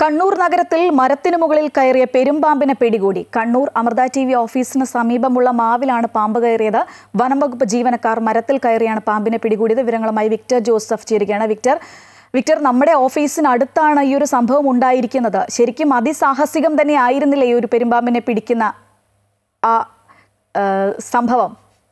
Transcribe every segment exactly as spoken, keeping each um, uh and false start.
കണ്ണൂർ നഗരത്തിൽ മരത്തിനു മുകളിൽ കയറിയ പെരുമ്പാമ്പിനെ പിടികൂടി. കണ്ണൂർ അമൃത ടി വി ഓഫീസിന് സമീപമുള്ള മാവിലാണ് പാമ്പ് കയറിയത്. വനം വകുപ്പ് ജീവനക്കാർ മരത്തിൽ കയറിയാണ് പാമ്പിനെ പിടികൂടിയത്. വിവരങ്ങളുമായി വിക്ടർ ജോസഫ് ചേരുകയാണ്. വിക്ടർ വിക്ടർ നമ്മുടെ ഓഫീസിനടുത്താണ് ഈ ഒരു സംഭവം ഉണ്ടായിരിക്കുന്നത്. ശരിക്കും അതിസാഹസികം തന്നെ ആയിരുന്നില്ലേ ഈ ഒരു പെരുമ്പാമ്പിനെ പിടിക്കുന്ന ആ സംഭവം?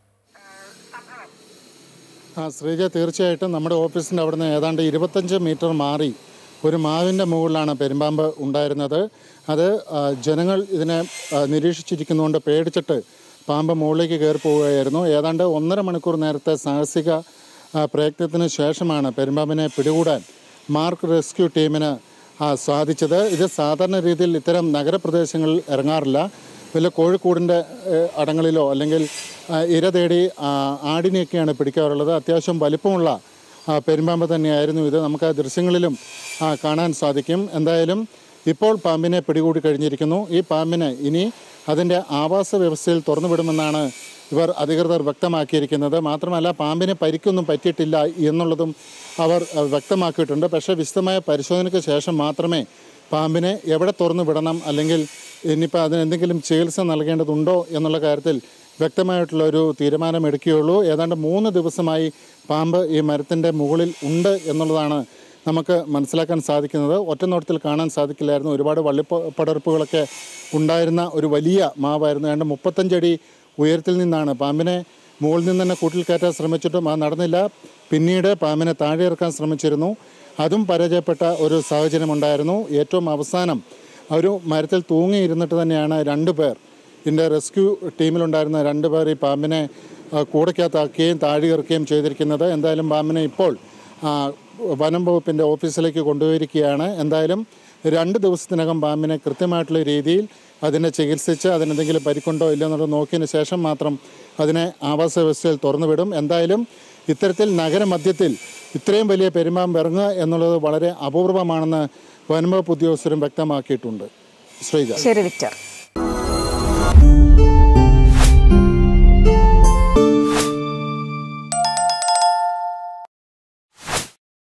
ആ ശ്രീജ, തീർച്ചയായിട്ടും നമ്മുടെ ഓഫീസിൻ്റെ അവിടുന്ന് ഏതാണ്ട് ഇരുപത്തഞ്ച് മീറ്റർ മാറി ഒരു മാവിൻ്റെ മുകളിലാണ് പെരുമ്പാമ്പ് ഉണ്ടായിരുന്നത്. അത് ജനങ്ങൾ ഇതിനെ നിരീക്ഷിച്ചിരിക്കുന്നതുകൊണ്ട് പേടിച്ചിട്ട് പാമ്പ് മുകളിലേക്ക് കയറി പോവുകയായിരുന്നു. ഏതാണ്ട് ഒന്നര മണിക്കൂർ നേരത്തെ സാഹസിക പ്രയത്നത്തിന് ശേഷമാണ് പെരുമ്പാമ്പിനെ പിടികൂടാൻ മാർക്ക് റെസ്ക്യൂ ടീമിന് സാധിച്ചത്. ഇത് സാധാരണ രീതിയിൽ ഇത്തരം നഗരപ്രദേശങ്ങളിൽ ഇറങ്ങാറില്ല. വല്ല കോഴിക്കോടിൻ്റെ അടങ്ങളിലോ അല്ലെങ്കിൽ ഇര തേടി ആടിനെയൊക്കെയാണ് പിടിക്കാറുള്ളത്. അത്യാവശ്യം വലിപ്പമുള്ള പെരുമ്പാമ്പ് തന്നെയായിരുന്നു ഇത്. നമുക്ക് ആ ദൃശ്യങ്ങളിലും കാണാൻ സാധിക്കും. എന്തായാലും ഇപ്പോൾ പാമ്പിനെ പിടികൂടി കഴിഞ്ഞിരിക്കുന്നു. ഈ പാമ്പിനെ ഇനി അതിൻ്റെ ആവാസ വ്യവസ്ഥയിൽ തുറന്നുവിടുമെന്നാണ് ഇവർ അധികൃതർ വ്യക്തമാക്കിയിരിക്കുന്നത്. മാത്രമല്ല, പാമ്പിന് പരിക്കൊന്നും പറ്റിയിട്ടില്ല എന്നുള്ളതും അവർ വ്യക്തമാക്കിയിട്ടുണ്ട്. പക്ഷേ വിശദമായ പരിശോധനയ്ക്ക് ശേഷം മാത്രമേ പാമ്പിനെ എവിടെ തുറന്നു വിടണം അല്ലെങ്കിൽ ഇനിയിപ്പോൾ അതിനെന്തെങ്കിലും ചികിത്സ നൽകേണ്ടതുണ്ടോ എന്നുള്ള കാര്യത്തിൽ വ്യക്തമായിട്ടുള്ള ഒരു തീരുമാനം എടുക്കുകയുള്ളൂ. ഏതാണ്ട് മൂന്ന് ദിവസമായി പാമ്പ് ഈ മരത്തിൻ്റെ മുകളിൽ ഉണ്ട് എന്നുള്ളതാണ് നമുക്ക് മനസ്സിലാക്കാൻ സാധിക്കുന്നത്. ഒറ്റനോട്ടത്തിൽ കാണാൻ സാധിക്കില്ലായിരുന്നു. ഒരുപാട് വള്ളിപ്പടർപ്പുകളൊക്കെ ഉണ്ടായിരുന്ന ഒരു വലിയ മാവായിരുന്നു. ഏതാണ്ട് മുപ്പത്തഞ്ചടി ഉയരത്തിൽ നിന്നാണ് പാമ്പിനെ മുകളിൽ നിന്ന് തന്നെ കൂട്ടിൽ കയറ്റാൻ ശ്രമിച്ചിട്ടും അത് നടന്നില്ല. പിന്നീട് പാമ്പിനെ താഴെ ഇറക്കാൻ ശ്രമിച്ചിരുന്നു. അതും പരാജയപ്പെട്ട ഒരു സാഹചര്യമുണ്ടായിരുന്നു. ഏറ്റവും അവസാനം ഒരു മരത്തിൽ തൂങ്ങിയിരുന്നിട്ട് തന്നെയാണ് രണ്ട് പേർ ഇതിൻ്റെ റെസ്ക്യൂ ടീമിലുണ്ടായിരുന്ന രണ്ട് പേർ ഈ പാമ്പിനെ കൂടയ്ക്കകത്താക്കുകയും താഴെ ഇറക്കുകയും ചെയ്തിരിക്കുന്നത്. എന്തായാലും പാമ്പിനെ ഇപ്പോൾ വനം വകുപ്പിൻ്റെ ഓഫീസിലേക്ക് കൊണ്ടുപോയിരിക്കുകയാണ്. എന്തായാലും രണ്ട് ദിവസത്തിനകം പാമ്പിനെ കൃത്യമായിട്ടുള്ള രീതിയിൽ അതിനെ ചികിത്സിച്ച് അതിനെന്തെങ്കിലും പരിക്കുണ്ടോ ഇല്ലയോ എന്നുള്ളത് നോക്കിയതിന് ശേഷം മാത്രം അതിനെ ആവാസ വ്യവസ്ഥയിൽ തുറന്നുവിടും. എന്തായാലും ഇത്തരത്തിൽ നഗരമധ്യത്തിൽ ഇത്രയും വലിയ പെരുമ്പാമ്പ് ഇറങ്ങുക എന്നുള്ളത് വളരെ അപൂർവമാണെന്ന് വനം വകുപ്പ് ഉദ്യോഗസ്ഥരും വ്യക്തമാക്കിയിട്ടുണ്ട്. ശ്രീജ. ശരി വിക്ടർ.